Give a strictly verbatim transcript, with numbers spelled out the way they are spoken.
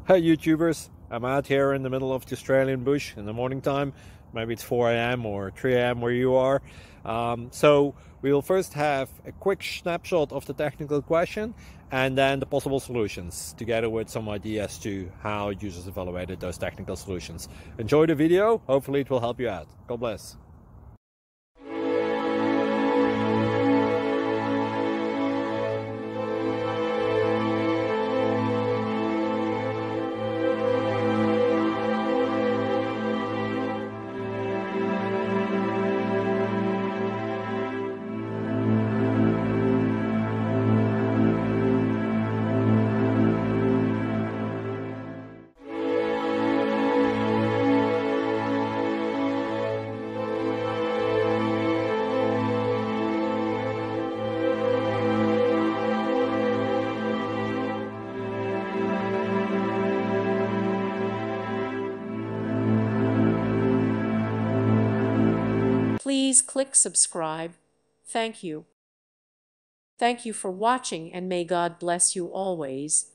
Hey YouTubers, I'm out here in the middle of the Australian bush in the morning time. Maybe it's four A M or three A M where you are. Um, so we'll first have a quick snapshot of the technical question and then the possible solutions, together with some ideas to how users evaluated those technical solutions. Enjoy the video, hopefully it will help you out. God bless. Please click subscribe. Thank you. Thank you for watching, and may God bless you always.